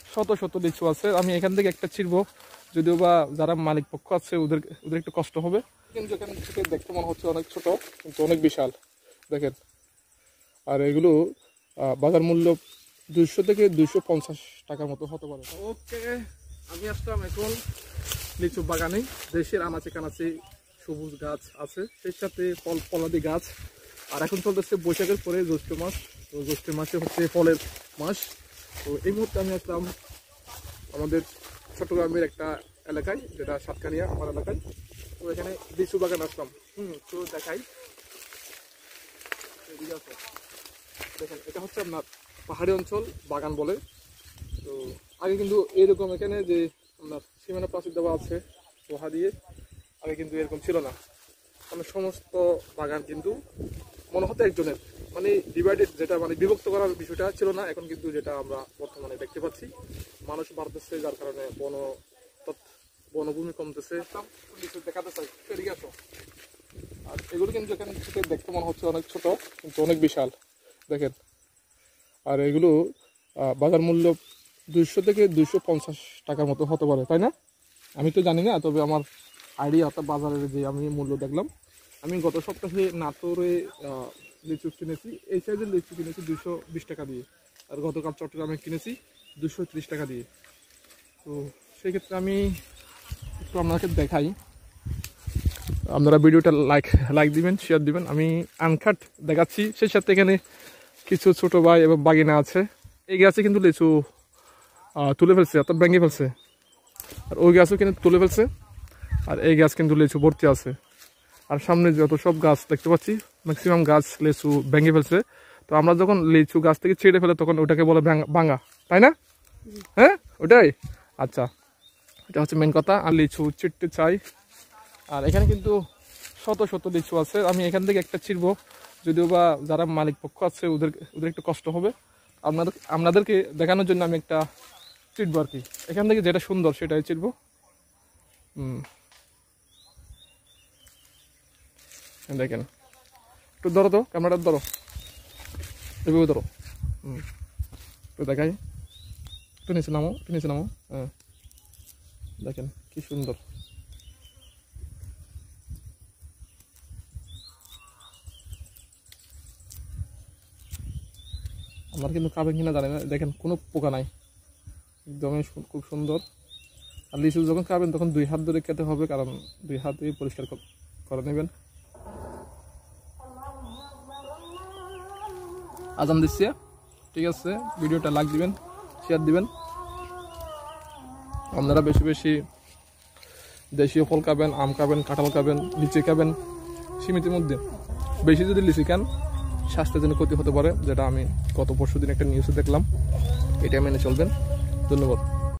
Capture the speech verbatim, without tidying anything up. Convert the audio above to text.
শত শত লিচু আছে। আমি এখান থেকে একটা ছিড়বো, যদিও বা যারা মালিক পক্ষ আছে ওদের ওদের একটু কষ্ট হবে। কিন্তু এখান থেকে দেখতে মনে হচ্ছে অনেক ছোট, কিন্তু অনেক বিশাল দেখেন। আর এগুলো বাজার মূল্য দুইশো থেকে দুইশো পঞ্চাশ টাকার মতো হতে পারে। ওকে, আমি আসলাম এখন লিচু বাগানে। দেশের আনাচে কানাচে সবুজ গাছ আছে, সেই সাথে ফল ফলাদি গাছ। আর এখন চলতেছে বৈশাখের পরে জ্যৈষ্ঠ মাস। তো জ্যৈষ্ঠ মাসে হচ্ছে ফলের মাস। তো এই মুহূর্তে আমি আসলাম আমাদের চট্টগ্রামের একটা এলাকায়, যেটা সাতকানিয়া আমার এলাকায়। তো এখানে লিচু বাগান আসলাম। হুম তো দেখাই, দেখেন এটা হচ্ছে আপনার পাহাড়ি অঞ্চল, বাগান বলে। তো আগে কিন্তু এরকম এখানে যে আপনার সীমানা প্রাচীর দেওয়া আছে লোহা দিয়ে, আগে কিন্তু এরকম ছিল না। মানে সমস্ত বাগান কিন্তু মনে হতো একজনের, মানে ডিভাইডেড, যেটা মানে বিভক্ত করার বিষয়টা ছিল না। এখন কিন্তু যেটা আমরা বর্তমানে দেখতে পাচ্ছি, মানুষ বাড়তেছে, যার কারণে বন বনভূমি কমতেছে। দেখাতে চাই, এদিকে আসো। আর এগুলো কিন্তু এখান থেকে দেখতে মনে হচ্ছে অনেক ছোট, কিন্তু অনেক বিশাল দেখেন। আর এগুলো বাজার মূল্য দুইশো থেকে দুইশো পঞ্চাশ টাকার মতো হতে পারে, তাই না? আমি তো জানি না, তবে আমার আইডিয়া, অর্থাৎ বাজারের যে আমি মূল্য দেখলাম। আমি গত সপ্তাহে নাটোরে লিচু কিনেছি, এই সাইজের লিচু কিনেছি দুইশো বিশ টাকা দিয়ে। আর গতকাল চট্টগ্রামে কিনেছি দুশো ত্রিশ টাকা দিয়ে। তো সেক্ষেত্রে আমি একটু আপনাকে দেখাই, আপনারা ভিডিওটা লাইক লাইক দিবেন, শেয়ার দিবেন। আমি আনকাট দেখাচ্ছি, সেই সাথে এখানে কিছু ছোট ভাই এবং বাগিনা আছে। এই গাছে কিন্তু লিচু তুলে ফেলছে, অর্থাৎ ভেঙে ফেলছে। আর ওই গাছও কিন্তু তুলে ফেলছে। আর এই গাছ কিন্তু লিচু ভর্তি আছে। আর সামনে যত সব গাছ দেখতে পাচ্ছি, ম্যাক্সিমাম গাছ লিচু ভেঙে ফেলছে। তো আমরা যখন লিচু গাছ থেকে ছিঁড়ে ফেলে তখন ওটাকে বলে ভাঙা, তাই না? হ্যাঁ, ওটাই। আচ্ছা, এটা হচ্ছে মেন কথা। আর লিচু ছিঁড়তে চাই। আর এখানে কিন্তু শত শত লিচু আছে। আমি এখান থেকে একটা ছিড়বো, যদিও বা যারা মালিক পক্ষ আছে ওদের ওদের একটু কষ্ট হবে। আপনাদের আপনাদেরকে দেখানোর জন্য আমি একটা ছিড়বো আর কি। এখান থেকে যেটা সুন্দর সেটাই ছিড়বো। হুম দেখেন, একটু ধরো তো, ক্যামেরাটা ধরো, এভাবে ধরো। হুম তো দেখাই, একটু নিচে নামো, একটু নিচে নামো। হ্যাঁ দেখেন কি সুন্দর। আমার কিন্তু খাবেন কিনা জানি না, দেখেন কোনো পোকা নাই, একদমই খুব সুন্দর। আর লিচু যখন খাবেন তখন দুই হাত ধরে খেতে হবে, কারণ দুই হাত দিয়ে পরিষ্কার করে নেবেন। আজান দিচ্ছে, ঠিক আছে। ভিডিওটা লাইক দিবেন, শেয়ার দিবেন। আপনারা বেশি বেশি দেশীয় ফল খাবেন, আম খাবেন, কাঁঠাল খাবেন, লিচি খাবেন সীমিতের মধ্যে। বেশি যদি লিচি খান স্বাস্থ্যের জন্য ক্ষতি হতে পারে, যেটা আমি গত পরশু দিন একটা নিউজে দেখলাম। এটা মেনে চলবেন। ধন্যবাদ।